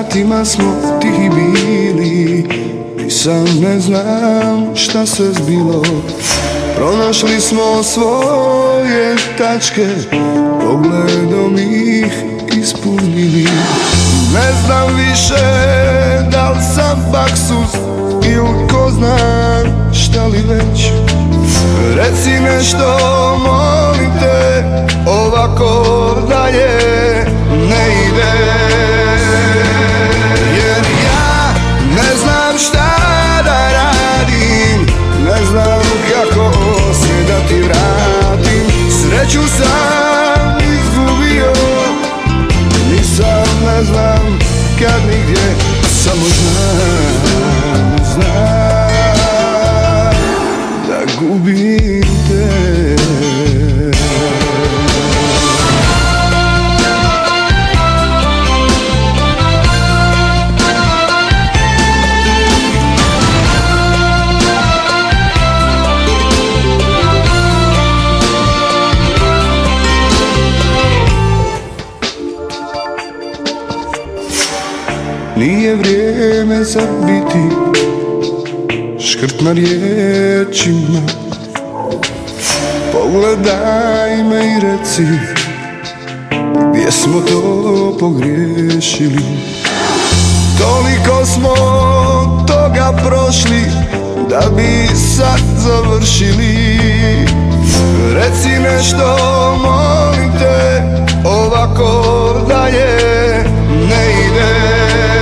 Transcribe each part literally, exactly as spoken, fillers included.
satima smo tihi bili, i sam ne znam šta se zbilo. Pronašli smo svoje tačke, pogledom ih ispunili. Ne znam više da li sam baksuz ili ko zna šta li već. Reci nešto, molim te, ovako dalje ne ide. Jer ja ne znam šta da radim, ne znam kako se da ti vratim. Sreću sam izgubio, nisam, ne znam kad nigdje, samo znam, znam da gubim te. Nije vrijeme za biti škrt na riječima. Pogledaj me i reci gdje smo to pogriješili. Toliko smo toga prošli da bi sad završili. Reci nešto, molim te, ovako dalje ne ide.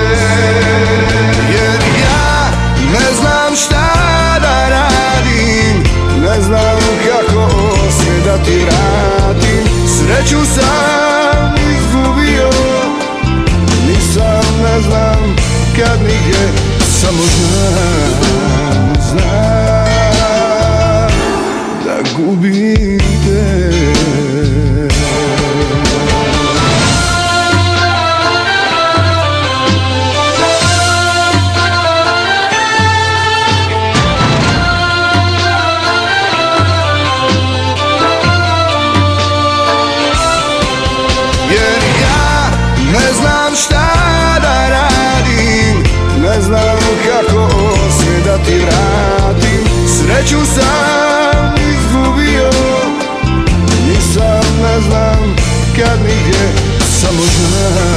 Jer ja ne znam šta da radim, ne znam kako se da ti vratim. Sreću sam izgubio, nisam, ne znam kad nigdje, samo znam, znam da gubim te. Ne znam šta da radim, ne znam kako se da ti vratim. Sreću sam izgubio, nisam, ne znam kad nigdje, samo znam